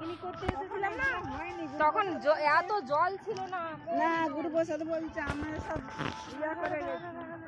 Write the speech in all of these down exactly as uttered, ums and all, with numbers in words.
Picnic করতে এসেছিলাম না, তখন এত জল ছিল না। না গুরুপ্রসাদ বলছে আমরা সব ইয়া করে গেছি।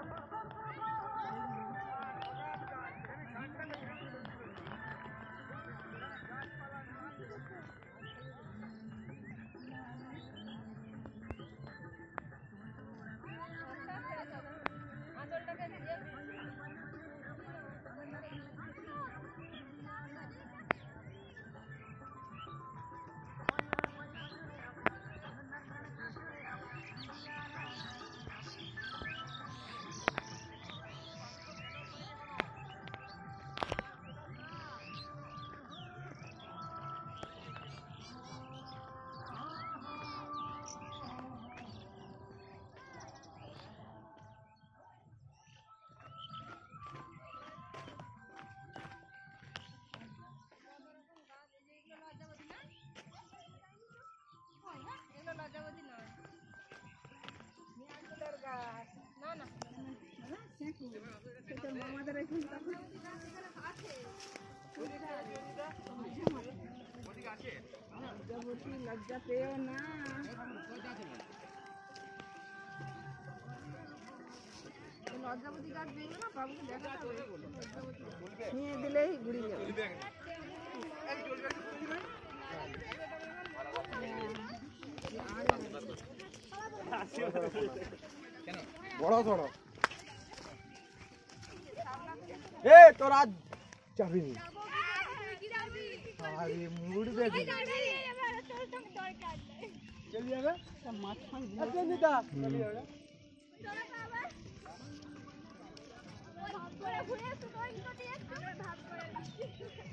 লজ্জা পেও না, লজ্জাবতী গাছ দেখবে না, বাবুকে দেখাতে হবে, নিয়ে দিলেই ঘুরে যাবে। বড় ধরো এ তোরা যাবি আরে মুড় দেখি চল যাবে মাছ ফান আচ্ছা দিদা চল যাবে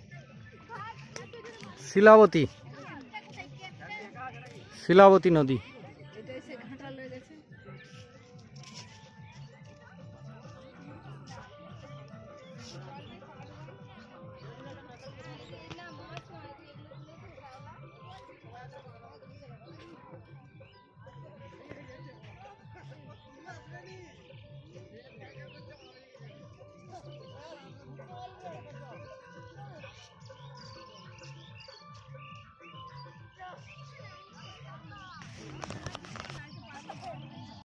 শিলাবতী শিলাবতী নদী।